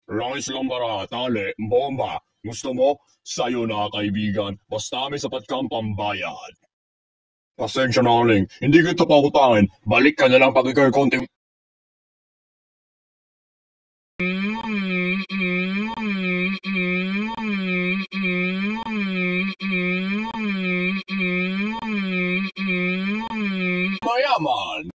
Rice lang bara, tali, bomba. Gusto mo? Sa'yo na, kaibigan. Basta may sapat kang pambayad. Pasensya na uling, hindi kita pautangin. Balik ka na lang pag ikaw konti. Mayaman.